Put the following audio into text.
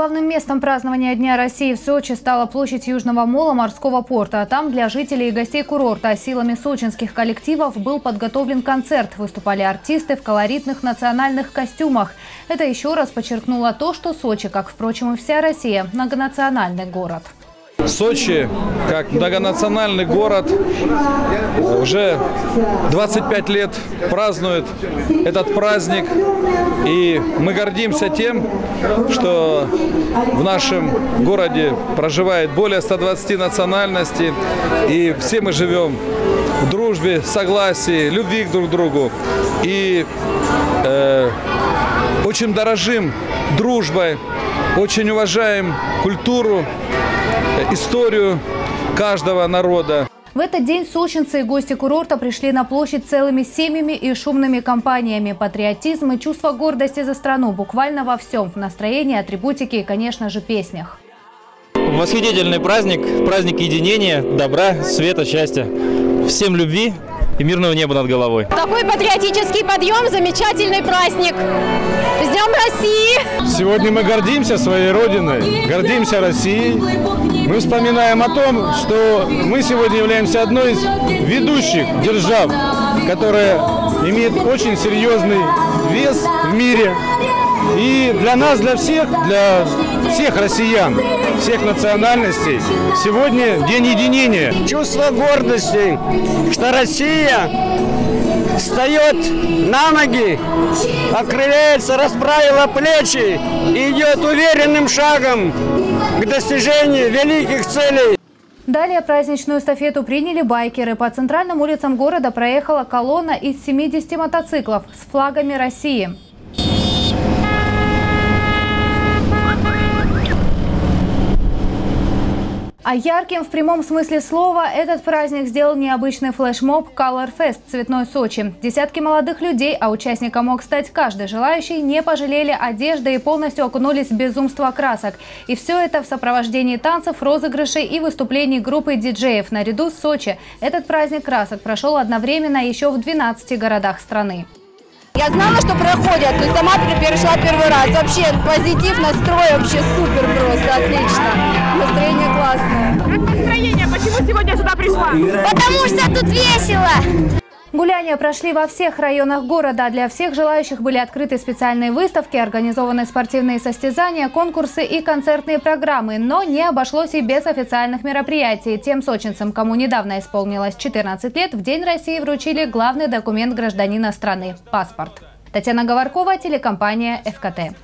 Главным местом празднования Дня России в Сочи стала площадь Южного мола морского порта. А там для жителей и гостей курорта силами сочинских коллективов был подготовлен концерт. Выступали артисты в колоритных национальных костюмах. Это еще раз подчеркнуло то, что Сочи, как, впрочем, и вся Россия, многонациональный город. Сочи, как многонациональный город, уже 25 лет празднует этот праздник. И мы гордимся тем, что в нашем городе проживает более 120 национальностей. И все мы живем в дружбе, согласии, любви друг к другу. И очень дорожим дружбой, очень уважаем культуру, историю каждого народа. В этот день сочинцы и гости курорта пришли на площадь целыми семьями и шумными компаниями. Патриотизм и чувство гордости за страну буквально во всем. В настроении, атрибутике и, конечно же, песнях. Восхитительный праздник, праздник единения, добра, света, счастья. Всем любви и мирного неба над головой. Такой патриотический подъем, замечательный праздник. С Днем России! Сегодня мы гордимся своей Родиной, гордимся Россией. Мы вспоминаем о том, что мы сегодня являемся одной из ведущих держав, которая имеет очень серьезный вес в мире. И для нас, для всех россиян, всех национальностей, сегодня день единения. Чувство гордости, что Россия встает на ноги, окрыляется, расправила плечи и идет уверенным шагом к достижению великих целей. Далее праздничную эстафету приняли байкеры. По центральным улицам города проехала колонна из 70 мотоциклов с флагами России. А ярким в прямом смысле слова этот праздник сделал необычный флешмоб Color Fest «Цветной Сочи». Десятки молодых людей, а участником мог стать каждый желающий, не пожалели одежды и полностью окунулись в безумство красок. И все это в сопровождении танцев, розыгрышей и выступлений группы диджеев. Наряду с Сочи этот праздник красок прошел одновременно еще в 12 городах страны. Я знала, что проходят, но сама перешла первый раз. Вообще позитив, настрой вообще супер просто, отлично. Настроение классное. Как настроение? Почему сегодня сюда пришла? Потому что тут весело. Гуляния прошли во всех районах города. Для всех желающих были открыты специальные выставки, организованы спортивные состязания, конкурсы и концертные программы. Но не обошлось и без официальных мероприятий. Тем сочинцам, кому недавно исполнилось 14 лет, в День России вручили главный документ гражданина страны – паспорт. Татьяна Говоркова, телекомпания ФКТ.